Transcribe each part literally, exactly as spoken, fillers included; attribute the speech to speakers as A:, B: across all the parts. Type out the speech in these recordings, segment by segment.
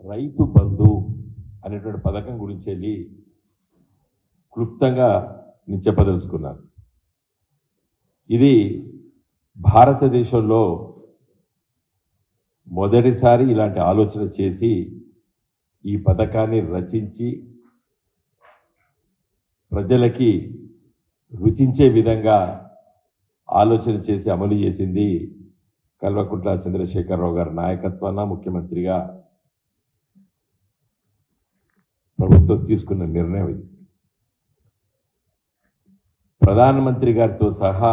A: రైతు బంధు అనేటువంటి పథకం గురించి వెళ్ళి క్లుప్తంగా నేను చెప్పదలుచుకున్నాను. ఇది భారతదేశంలో మొదటిసారి ఇలాంటి ఆలోచన చేసి ఈ పథకాన్ని రచించి ప్రజలకి రుచించే విధంగా ఆలోచన చేసి అమలు చేసింది కల్వకుంట్ల చంద్రశేఖరరావు గారి నాయకత్వాన ముఖ్యమంత్రిగా ప్రభుత్వం తీసుకున్న నిర్ణయం ఇది. ప్రధానమంత్రి గారితో సహా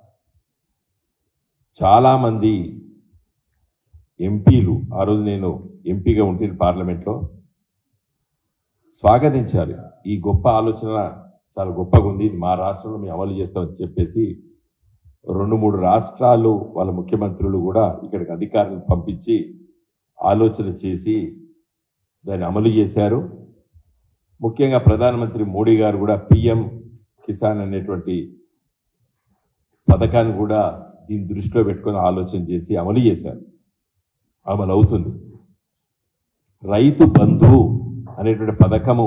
A: చాలామంది ఎంపీలు, ఆ రోజు నేను ఎంపీగా ఉంటే పార్లమెంట్లో, స్వాగతించారు. ఈ గొప్ప ఆలోచన చాలా గొప్పగా ఉంది, మా రాష్ట్రంలో మేము అమలు చేస్తామని చెప్పేసి రెండు మూడు రాష్ట్రాలు వాళ్ళ ముఖ్యమంత్రులు కూడా ఇక్కడికి అధికారులను పంపించి ఆలోచన చేసి దాన్ని అమలు చేశారు. ముఖ్యంగా ప్రధానమంత్రి మోడీ గారు కూడా పిఎం కిసాన్ అనేటువంటి పథకాన్ని కూడా దీన్ని దృష్టిలో పెట్టుకొని ఆలోచన చేసి అమలు చేశారు. అమలు అవుతుంది. రైతు బంధు అనేటువంటి పథకము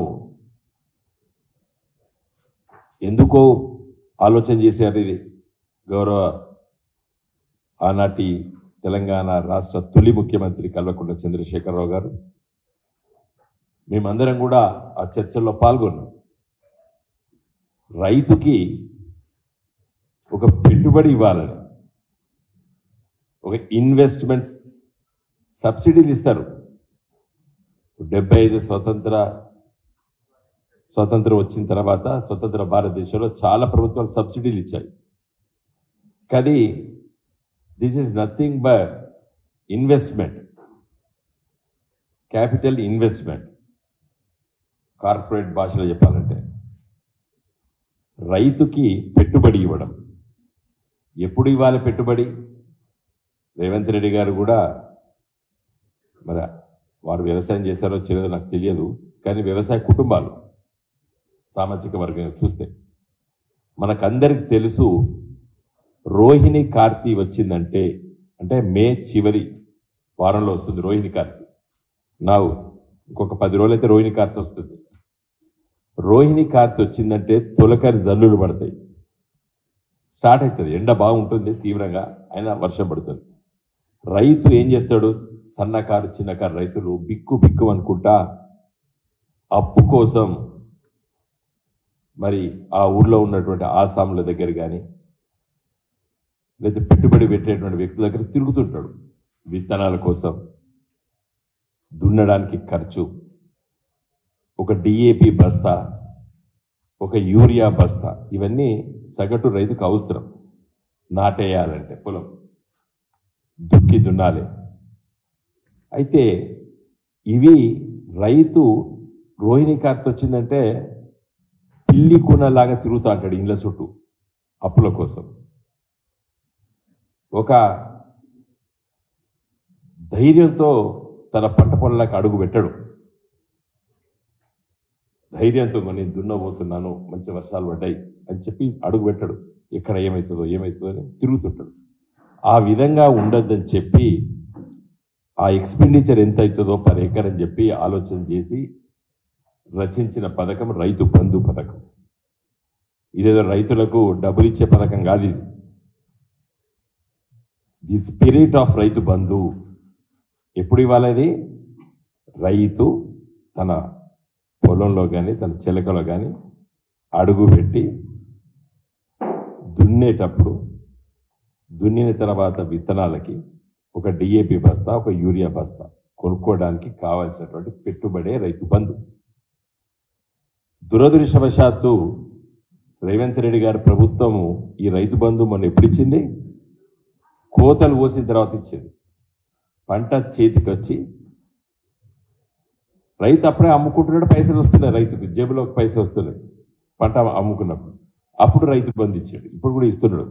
A: ఎందుకో ఆలోచన చేశారు. ఇది గౌరవ ఆనాటి తెలంగాణ రాష్ట్ర తొలి ముఖ్యమంత్రి కల్వకుంట్ల చంద్రశేఖరరావు గారు, మేమందరం కూడా ఆ చర్చల్లో పాల్గొన్నాం. రైతుకి ఒక పెట్టుబడి ఇవ్వాలని, ఒక ఇన్వెస్ట్మెంట్స్ సబ్సిడీలు ఇస్తారు. డెబ్బై ఐదు స్వతంత్ర స్వతంత్రం వచ్చిన తర్వాత స్వతంత్ర భారతదేశంలో చాలా ప్రభుత్వాలు సబ్సిడీలు ఇచ్చాయి. కానీ this is nothing but investment, capital investment. Corporate భాషలో చెప్పాలంటే రైతుకి పెట్టుబడి ఇవ్వడం. ఎప్పుడు ఇవ్వాలి పెట్టుబడి? రేవంత్ రెడ్డి గారు కూడా, మరి వారు వ్యవసాయం చేశారో చేయలేదో నాకు తెలియదు, కానీ వ్యవసాయ కుటుంబాలు సామాజిక వర్గం చూస్తే మనకందరికి తెలుసు, రోహిణి కార్తీ వచ్చిందంటే, అంటే మే చివరి వారంలో వస్తుంది రోహిణి కార్తీ. నా ఇంకొక పది రోజులు అయితే రోహిణి కార్తీ వస్తుంది. రోహిణి కార్తీ వచ్చిందంటే తొలకరి జల్లులు పడతాయి, స్టార్ట్ అవుతుంది. ఎండ బాగుంటుంది తీవ్రంగా, అయినా వర్షం పడుతుంది. రైతు ఏం చేస్తాడు? సన్నకారు చిన్నకారు రైతులు బిక్కు బిక్కు అనుకుంటా అప్పు కోసం మరి ఆ ఊర్లో ఉన్నటువంటి ఆసాముల దగ్గర కానీ లేదా పెట్టుబడి పెట్టేటువంటి వ్యక్తుల దగ్గర తిరుగుతుంటాడు. విత్తనాల కోసం, దున్నడానికి ఖర్చు, ఒక డిఏపి బస్తా, ఒక యూరియా బస్తా, ఇవన్నీ సగటు రైతుకు అవసరం. నాటేయాలంటే పొలం దుక్కి దున్నాలి. అయితే ఇవి రైతు రోహిణి కార్తీ వచ్చిందంటే పిల్లి కూనలాగా తిరుగుతూ అంటాడు ఇండ్ల చుట్టూ అప్పుల కోసం. ఒక ధైర్యంతో తన పంట పొలాలకు అడుగు పెట్టడు. ధైర్యంతో నేను దున్నబోతున్నాను, మంచి వర్షాలు పడ్డాయి అని చెప్పి అడుగు పెట్టడు. ఎక్కడ ఏమవుతుందో ఏమవుతుందో అని తిరుగుతుంటాడు. ఆ విధంగా ఉండొద్దని చెప్పి ఆ ఎక్స్పెండిచర్ ఎంత అవుతుందో పర్ ఎకర్ అని చెప్పి ఆలోచన చేసి రచించిన పథకం రైతు బంధు పథకం. ఇదేదో రైతులకు డబ్బులు ఇచ్చే పథకం కాదు ఇది. The spirit of Rythu Bandhu ఎప్పుడు ఇవ్వాలి? రైతు తన పొలంలో కానీ తన చిలకలో కానీ అడుగు పెట్టి దున్నేటప్పుడు, దున్నిన తర్వాత విత్తనాలకి ఒక డిఏపి బస్తా, ఒక యూరియా బస్తా కొనుక్కోవడానికి కావాల్సినటువంటి పెట్టుబడే రైతు బంధు. దురదృష్టవశాత్తు రేవంత్ రెడ్డి గారి ప్రభుత్వము ఈ రైతు బంధు మొన్న ఎప్పుడు ఇచ్చింది? కోతలు పోసిన తర్వాత ఇచ్చింది. పంట చేతికి వచ్చి రైతు అప్పుడే అమ్ముకుంటున్నాడు, పైసలు వస్తున్నాయి, రైతుకు జేబులోకి పైసలు వస్తున్నాయి పంట అమ్ముకున్నప్పుడు. అప్పుడు రైతు బంధు ఇచ్చాడు, ఇప్పుడు కూడా ఇస్తున్నాడు.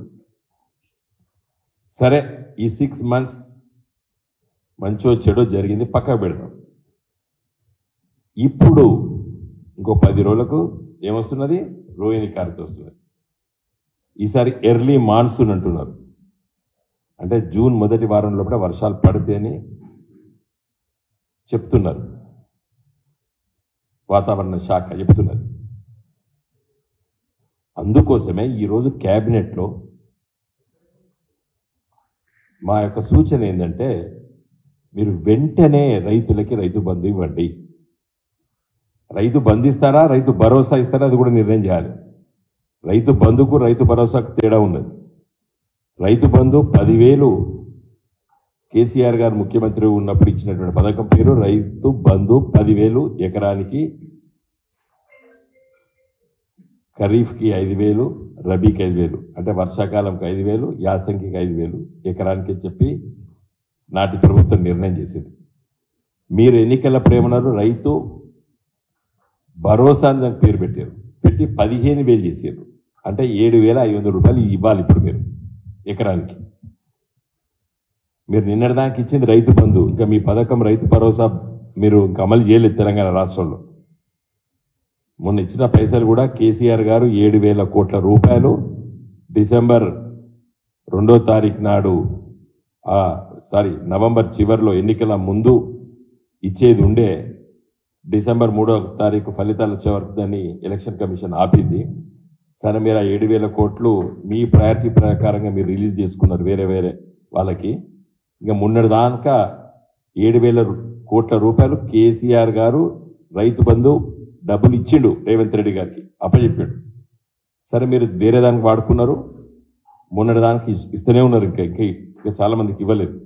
A: సరే, ఈ సిక్స్ మంత్స్ మంచో చెడో జరిగింది, పక్కకు పెడదాం. ఇప్పుడు ఇంకో పది రోజులకు ఏమొస్తున్నది? రోహిణి కార్తీ వస్తున్నది. ఈసారి ఎర్లీ మాన్సూన్ అంటున్నారు. అంటే జూన్ మొదటి వారం లోపల వర్షాలు పడితే అని చెప్తున్నారు. వాతావరణ శాఖ చెబుతున్నది. అందుకోసమే ఈరోజు క్యాబినెట్లో మా యొక్క సూచన ఏంటంటే, మీరు వెంటనే రైతులకి రైతు బంధు ఇవ్వండి. రైతు బంధు ఇస్తారా, రైతు భరోసా ఇస్తారా, అది కూడా నిర్ణయం చేయాలి. రైతు బంధుకు రైతు భరోసాకు తేడా ఉన్నది. రైతు బంధు పదివేలు కేసీఆర్ గారు ముఖ్యమంత్రి ఉన్నప్పుడు ఇచ్చినటువంటి పథకం పేరు రైతు బంధు. పదివేలు ఎకరానికి, ఖరీఫ్కి ఐదు వేలు, రబీకి ఐదు వేలు, అంటే వర్షాకాలంకి ఐదు వేలు, యాసంగికి ఐదు వేలు ఎకరానికి చెప్పి నాటి ప్రభుత్వం నిర్ణయం చేసింది. మీరు ఎన్నికల ప్రేమన్నారు రైతు భరోసా అని దానికి పేరు పెట్టారు. పెట్టి పదిహేను వేలు చేశారు. అంటే ఏడు వేల ఐదు వందల రూపాయలు ఇవ్వాలి ఇప్పుడు మీరు ఎకరానికి. మీరు నిన్నటిదానికి ఇచ్చింది రైతు బంధు, ఇంకా మీ పథకం రైతు భరోసా మీరు ఇంకా అమలు చేయలేదు తెలంగాణ రాష్ట్రంలో. మొన్న ఇచ్చిన పైసలు కూడా కేసీఆర్ గారు ఏడు వేల కోట్ల రూపాయలు డిసెంబర్ రెండో తారీఖు నాడు సారీ నవంబర్ చివరిలో ఎన్నికల ముందు ఇచ్చేది ఉండే, డిసెంబర్ మూడో తారీఖు ఫలితాలు వచ్చే వరకు దాన్ని ఎలక్షన్ కమిషన్ ఆపింది. సరే మీరు ఆ ఏడు వేల కోట్లు మీ ప్రయారిటీ ప్రకారంగా మీరు రిలీజ్ చేసుకున్నారు వేరే వేరే వాళ్ళకి. ఇంకా మొన్నటి దాకా ఏడు వేల కోట్ల రూపాయలు కేసీఆర్ గారు రైతు బంధు డబ్బులు ఇచ్చిండు రేవంత్ రెడ్డి గారికి, అప్పచెప్పాడు. సరే మీరు వేరే దానికి వాడుకున్నారు, మొన్నటి దానికి ఇస్తూనే ఉన్నారు, ఇంకా ఇంకా ఇంకా చాలా మందికి ఇవ్వలేదు.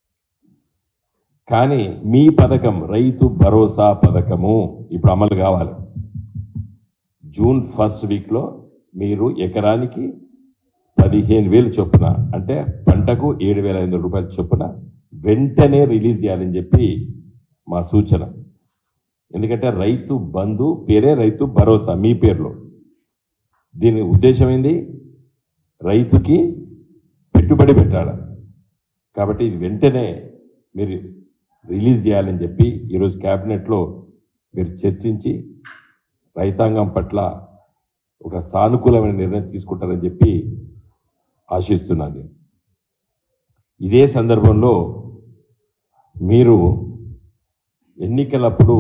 A: కానీ మీ పథకం రైతు భరోసా పథకము ఇప్పుడు అమలు కావాలి. జూన్ ఫస్ట్ వీక్లో మీరు ఎకరానికి పదిహేను వేలు చొప్పున, అంటే పంటకు ఏడు వేల ఐదు వందల రూపాయల చొప్పున వెంటనే రిలీజ్ చేయాలని చెప్పి మా సూచన. ఎందుకంటే రైతు బంధు పేరే రైతు భరోసా మీ పేరులో. దీని ఉద్దేశం ఏంది? రైతుకి పెట్టుబడి పెట్టాలి. కాబట్టి ఇది వెంటనే మీరు రిలీజ్ చేయాలని చెప్పి ఈరోజు క్యాబినెట్లో మీరు చర్చించి రైతాంగం పట్ల ఒక సానుకూలమైన నిర్ణయం తీసుకుంటారని చెప్పి ఆశిస్తున్నాను. ఇదే సందర్భంలో మీరు ఎన్నికలప్పుడు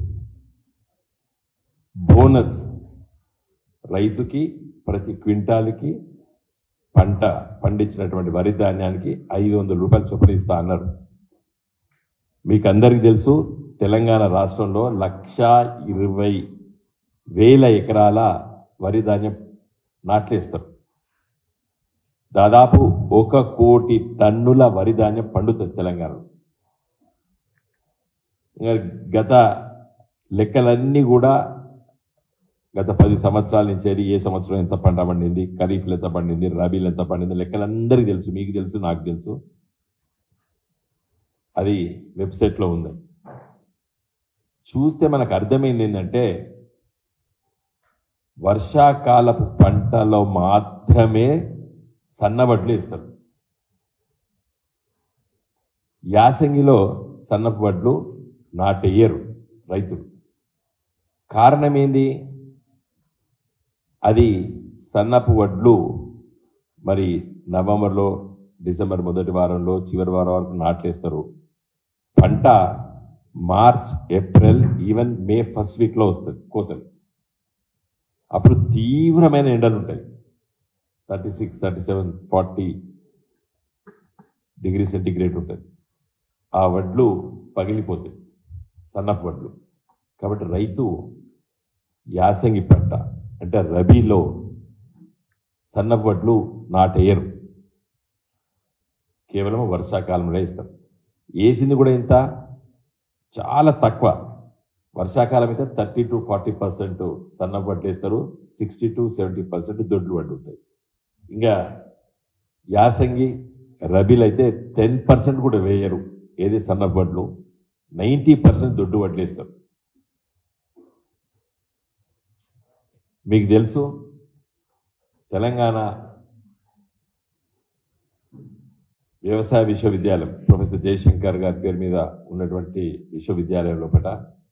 A: బోనస్ రైతుకి ప్రతి క్వింటాల్కి పంట పండించినటువంటి వరి ధాన్యానికి ఐదు వందల రూపాయలు చొప్పున ఇస్తా అన్నారు. మీకు అందరికీ తెలుసు తెలంగాణ రాష్ట్రంలో లక్ష ఇరవై వేల ఎకరాల వరి ధాన్యం నాట్లేస్తారు. దాదాపు ఒక కోటి టన్నుల వరి ధాన్యం పండుతుంది తెలంగాణలో. గత లెక్కలన్నీ కూడా గత పది సంవత్సరాల నుంచి ఏ సంవత్సరం ఎంత పంట పండింది, ఖరీఫ్లు ఎంత పండింది, రబీలు ఎంత పండింది, లెక్కలందరికీ తెలుసు, మీకు తెలుసు, నాకు తెలుసు. అది వెబ్సైట్లో ఉంది. చూస్తే మనకు అర్థమైంది ఏంటంటే వర్షాకాలపు పంటలో మాత్రమే సన్నవడ్లు ఇస్తారు. యాసంగిలో సన్నపు వడ్లు నాటెయ్యరు రైతులు. కారణం ఏంది? అది సన్నపు వడ్లు మరి నవంబర్లో డిసెంబర్ మొదటి వారంలో చివరి వారం వరకు నాట్లేస్తారు. పంట March April even May first వీక్లో వస్తుంది కోతలు. అప్పుడు తీవ్రమైన ఎండలు ఉంటాయి. Thirty six thirty seven forty degree centigrade ఉంటుంది. ఆ వడ్లు పగిలిపోతాయి, సన్నపు వడ్లు. కాబట్టి రైతు యాసంగి పంట అంటే రబీలో సన్నపు వడ్లు నాటేయరు, కేవలం వర్షాకాలంలో వేస్తారు. వేసింది కూడా ఎంత? చాలా తక్కువ. వర్షాకాలం అయితే థర్టీ టు ఫార్టీ పర్సెంట్ సన్నపు వడ్లు వేస్తారు, సిక్స్టీ టు సెవెంటీ పర్సెంట్ దొడ్లు వడ్లు ఉంటాయి. ఇంకా యాసంగి రబీలు అయితే టెన్ పర్సెంట్ కూడా వేయరు. ఏది సన్నపు వడ్లు, నైంటీ పర్సెంట్ దొడ్డు వడ్లు వేస్తారు. మీకు తెలుసు తెలంగాణ వ్యవసాయ విశ్వవిద్యాలయం ప్రొఫెసర్ జయశంకర్ గారి పేరు మీద ఉన్నటువంటి విశ్వవిద్యాలయం లోపల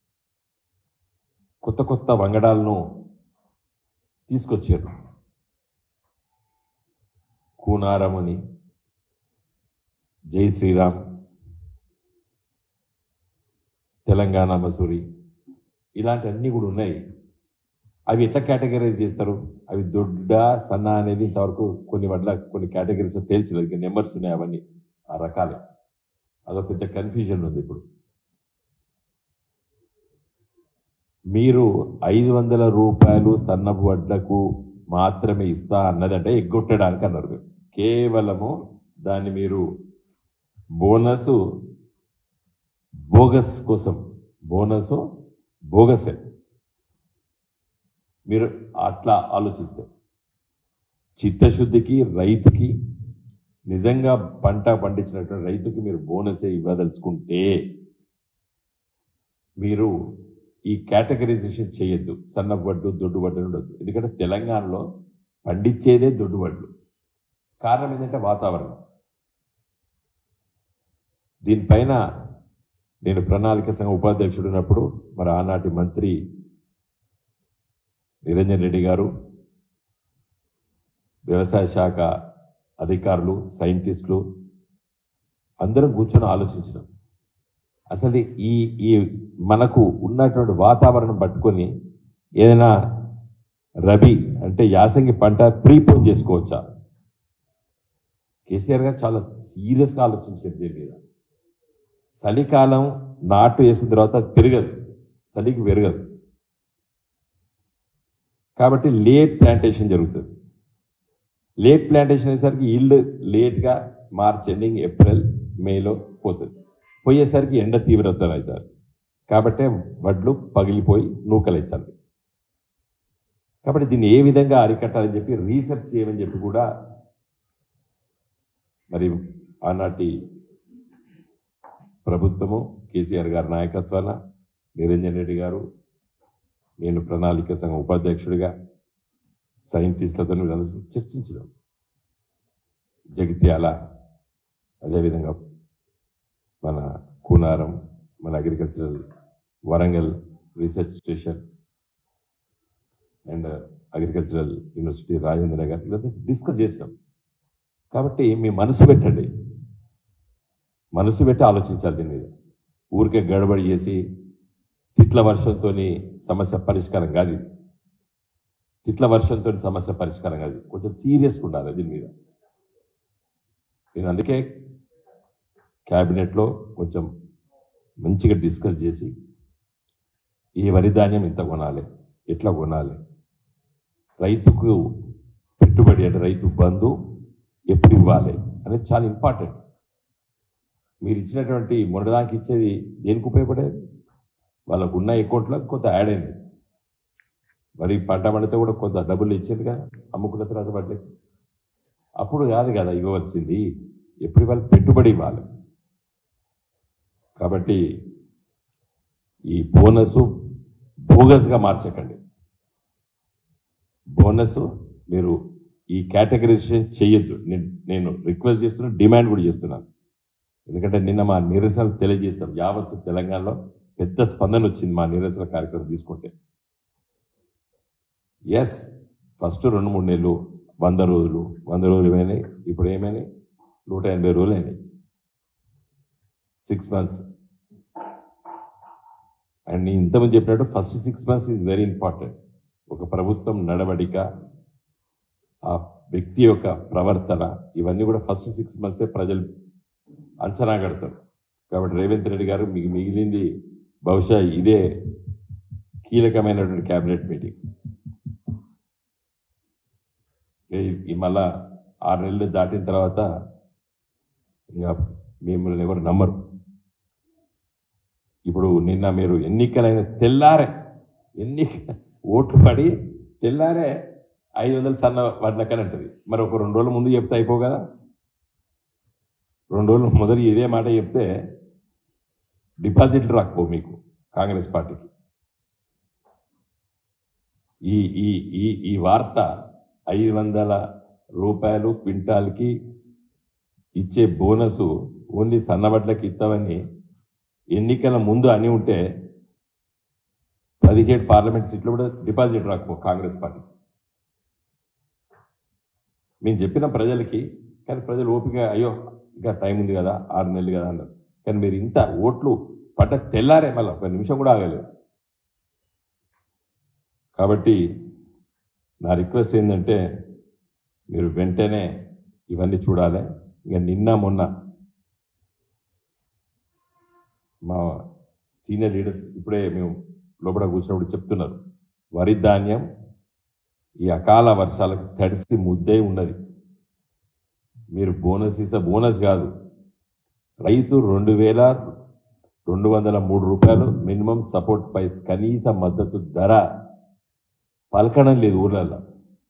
A: కొత్త కొత్త వంగడాలను తీసుకొచ్చారు. కూనారముని, జై శ్రీరామ్, తెలంగాణ మసూరి, ఇలాంటివన్నీ కూడా ఉన్నాయి. అవి ఎట్లా కేటగరైజ్ చేస్తారు? అవి దొడ్డ సన్న అనేది ఇంతవరకు కొన్ని వడ్ల కొన్ని కేటగిరీస్ తేల్చలేదు. ఇంకా నెంబర్స్ ఉన్నాయి, అవన్నీ ఆ రకాలే. అదొక పెద్ద కన్ఫ్యూజన్ ఉంది ఇప్పుడు. మీరు ఐదు వందల రూపాయలు సన్నపు వడ్లకు మాత్రమే ఇస్తా అన్నదంటే ఎగ్గొట్టడానికి అన్నారు. మీరు కేవలము దాన్ని మీరు బోనస్ బోగస్ కోసం, బోనస్ బోగసే మీరు అట్లా ఆలోచిస్తే, చిత్తశుద్ధికి రైతుకి నిజంగా పంట పండించినటువంటి రైతుకి మీరు బోనసే ఇవ్వదలుచుకుంటే మీరు ఈ కేటగరైజేషన్ చేయొద్దు. సన్నపు వడ్లు దొడ్డు వడ్లు ఉండొద్దు. ఎందుకంటే తెలంగాణలో పండించేదే దొడ్డు వడ్లు. కారణం ఏంటంటే వాతావరణం. దీనిపైన నేను ప్రణాళిక సంఘం ఉపాధ్యక్షుడు ఉన్నప్పుడు మరి ఆనాటి మంత్రి నిరంజన్ రెడ్డి గారు, వ్యవసాయ శాఖ అధికారులు, సైంటిస్టులు అందరం కూర్చొని ఆలోచించినాం. అసలు ఈ ఈ మనకు ఉన్నటువంటి వాతావరణం పట్టుకొని ఏదైనా రబీ అంటే యాసంగి పంట ప్రీపోన్ చేసుకోవచ్చా? కేసీఆర్ గారు చాలా సీరియస్గా ఆలోచించారు దీని మీద. చలికాలం నాటు వేసిన తర్వాత పెరగదు, చలికి పెరగదు. కాబట్టి లేట్ ప్లాంటేషన్ జరుగుతుంది. లేట్ ప్లాంటేషన్ అయ్యేసరికి ఇల్లు లేట్గా మార్చ్ ఎండింగ్ ఏప్రిల్ మేలో పోతుంది. పోయేసరికి ఎండ తీవ్రత అవుతారు. కాబట్టి వడ్లు పగిలిపోయి నూకలు అవుతారు. కాబట్టి దీన్ని ఏ విధంగా అరికట్టాలని చెప్పి రీసెర్చ్ చేయమని చెప్పి కూడా మరి ఆనాటి ప్రభుత్వము కేసీఆర్ గారి నాయకత్వాన నిరంజన్ రెడ్డి గారు, నేను ప్రణాళిక సంఘం ఉపాధ్యక్షుడిగా సైంటిస్టులతో చర్చించడం. జగిత్యాల, అదేవిధంగా మన కూనారం, మన agricultural Warangal research station and agricultural university Rajendra Nagar ఇదంతా డిస్కస్ చేసినాం. కాబట్టి మీ మనసు పెట్టండి, మనసు పెట్టి ఆలోచించాలి దీని మీద. ఊరికే గడబడి చేసి తిట్ల వర్షంతో సమస్య పరిష్కారం కాదు. ఇది తిట్ల వర్షంతో సమస్య పరిష్కారం కాదు. కొంచెం సీరియస్గా ఉండాలి దీని మీద. నేను అందుకే క్యాబినెట్లో కొంచెం మంచిగా డిస్కస్ చేసి ఈ వరి ధాన్యం ఇంత కొనాలి, ఎట్లా కొనాలి, రైతుకు పెట్టుబడి అంటే రైతు బంధు ఎప్పుడు ఇవ్వాలి అనేది చాలా ఇంపార్టెంట్. మీరు ఇచ్చినటువంటి మొదటిదానికి ఇచ్చేది దేనికి ఉపయోగపడేది? వాళ్ళకు ఉన్న అకౌంట్లో కొంత యాడ్ అయింది. మరి పంట పండితే కూడా కొంత డబ్బులు ఇచ్చేది కదా అమ్ముకున్న తర్వాత వాటికి. అప్పుడు కాదు కదా ఇవ్వవలసింది, ఎప్పుడు వాళ్ళు పెట్టుబడి ఇవ్వాలి. కాబట్టి ఈ బోనస్ బోగస్గా మార్చకండి. బోనస్ మీరు ఈ కేటగరైజేషన్ చేయొద్దు. నేను రిక్వెస్ట్ చేస్తున్నాను, డిమాండ్ కూడా చేస్తున్నాను. ఎందుకంటే నిన్న మా నిరసనలు తెలియజేస్తాం. యావత్తు తెలంగాణలో పెద్ద స్పందన వచ్చింది మా నిరసన కార్యక్రమం తీసుకుంటే. ఎస్, ఫస్ట్ రెండు మూడు నెలలు వంద రోజులు వంద రోజులు అయినాయి. ఇప్పుడు ఏమైనాయి? నూట ఎనభై రోజులు అయినాయి. సిక్స్ మంత్స్ అండ్ నేను ఇంతమంది చెప్పినట్టు first six months is very important. ఒక ప్రభుత్వం నడవడిక, ఆ వ్యక్తి యొక్క ప్రవర్తన, ఇవన్నీ కూడా ఫస్ట్ సిక్స్ మంత్సే ప్రజలు అంచనా కడతారు. కాబట్టి రేవంత్ రెడ్డి గారు మీకు మిగిలింది బహుశా ఇదే కీలకమైనటువంటి క్యాబినెట్ మీటింగ్. ఈ మళ్ళా ఆరు నెలలు దాటిన తర్వాత ఇంకా మిమ్మల్ని ఎవరు నమ్మరు. ఇప్పుడు నిన్న మీరు ఎన్నికలైన తెల్లారే ఎన్నిక ఓట్లు పడి తెల్లారే ఐదు వందలు సన్న వడ్లకని అంటది. మరి ఒక రెండు రోజుల ముందు చెప్తే అయిపో కదా. రెండు రోజులు మొదలు ఇదే మాట చెప్తే డిపాజిట్లు రాకపో మీకు కాంగ్రెస్ పార్టీకి. ఈ ఈ ఈ ఈ వార్త ఐదు వందల రూపాయలు క్వింటాల్కి ఇచ్చే బోనసు ఓన్లీ సన్నబడ్లకి ఇస్తామని ఎన్నికల ముందు అని ఉంటే పదిహేడు పార్లమెంట్ సీట్లు కూడా డిపాజిట్ రాకపో కాంగ్రెస్ పార్టీ. మేము చెప్పిన ప్రజలకి, కానీ ప్రజలు ఓపిక అయ్యో ఇంకా టైం ఉంది కదా, ఆరు నెలలు కదా అన్నారు. కానీ మీరు ఇంత ఓట్లు పడ్డ తెల్లారే మళ్ళీ ఒక నిమిషం కూడా ఆగలేదు. కాబట్టి నా రిక్వెస్ట్ ఏంటంటే మీరు వెంటనే ఇవన్నీ చూడాలి. ఇంకా నిన్న మొన్న మా సీనియర్ లీడర్స్ ఇప్పుడే మేము లోపల కూర్చున్నప్పుడు చెప్తున్నారు, వరి ధాన్యం ఈ అకాల వర్షాలకు తడిసి ముద్దై ఉన్నది. మీరు బోనస్ ఇస్తే బోనస్ కాదు, రైతు రెండు వేల రెండు వందల మూడు రూపాయలు మినిమం సపోర్ట్ ప్రైస్ కనీస మద్దతు ధర పలకడం లేదు ఊర్లలో.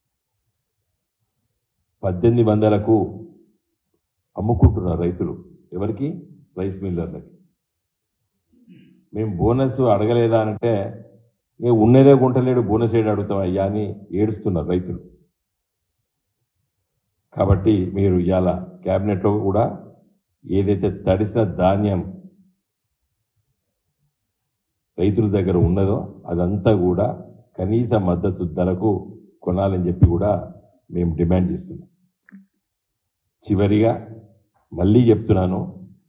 A: పద్దెనిమిది వందలకు అమ్ముకుంటున్నారు రైతులు. ఎవరికి? రైస్ మిల్లర్లకి. మేము బోనస్ అడగలేదా అంటే నేను ఉన్నదే గుంటలేడు బోనస్ ఏడు అడుగుతాం అయ్యా అని ఏడుస్తున్నారు రైతులు. కాబట్టి మీరు ఇవాళ క్యాబినెట్లో కూడా ఏదైతే తడిసిన ధాన్యం రైతుల దగ్గర ఉన్నదో అదంతా కూడా కనీస మద్దతు ధరకు కొనాలని చెప్పి కూడా మేము డిమాండ్ చేస్తున్నాం. చివరిగా మళ్ళీ చెప్తున్నాను,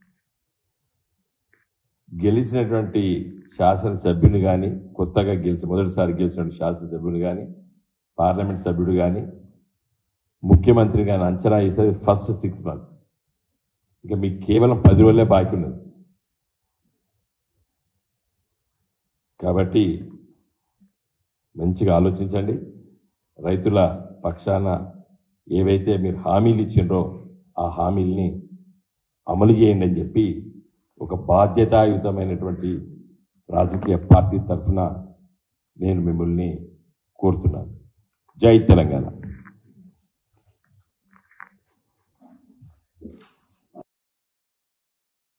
A: గెలిచినటువంటి శాసనసభ్యుని కానీ, కొత్తగా గెలిచి మొదటిసారి గెలిచినటువంటి శాసనసభ్యుని కానీ, పార్లమెంట్ సభ్యుడు కానీ, ముఖ్యమంత్రి కానీ అంచనా వేసేది ఫస్ట్ సిక్స్ మంత్స్. ఇక మీకు కేవలం పది రోజులే బాకీ ఉన్నది. కాబట్టి మంచిగా ఆలోచించండి. రైతుల పక్షాన ఏవైతే మీరు హామీలు ఇచ్చిండ్రో ఆ హామీల్ని అమలు చేయండి అని చెప్పి ఒక బాధ్యతాయుతమైనటువంటి రాజకీయ పార్టీ తరఫున నేను మిమ్మల్ని కోరుతున్నాను. జై తెలంగాణ.